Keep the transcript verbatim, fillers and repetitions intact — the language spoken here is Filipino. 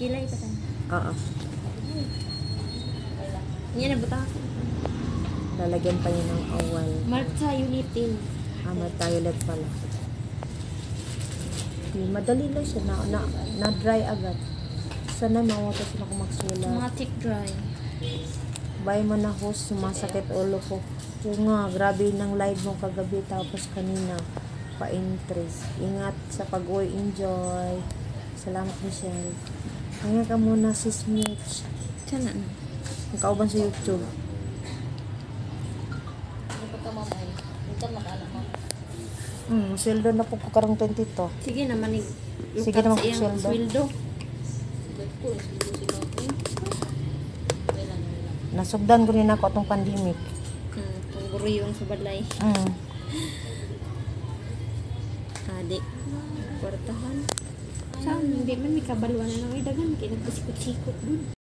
Kilay pa tayo. Oo. Yan na buta. Lalagyan pa yun ng awal. Marta ulitin. Ama tayo ulit pala. Di, madali lang siya. Na, na, na dry agad. Sana mawata sila kung magsulat. Matic dry. Bay mo na host, sumasakit ulo ko. Oo nga, grabe ng live mo kagabi tapos kanina pa-entry. Ingat sa pag-uwi, enjoy. Salamat, Michelle. Hinga ka muna, sis Mitch. Sana na. Ang kauban sa YouTube. Hindi pa ka mamay. Ito makala mo. Hmm, sweldo na po ko karong twenty to. Sige naman ni. Sige naman kung sweldo. sweldo. Dito, dito si Loki. Kailan nila. Nasugdan ko rin ako itong pandemic. Hmm, kung guro yung subalay. Hmm. Adik. Kwartahan. Saan? Hindi man may kabalwan na nang idagan. Kaya nagpasikot-sikot dun.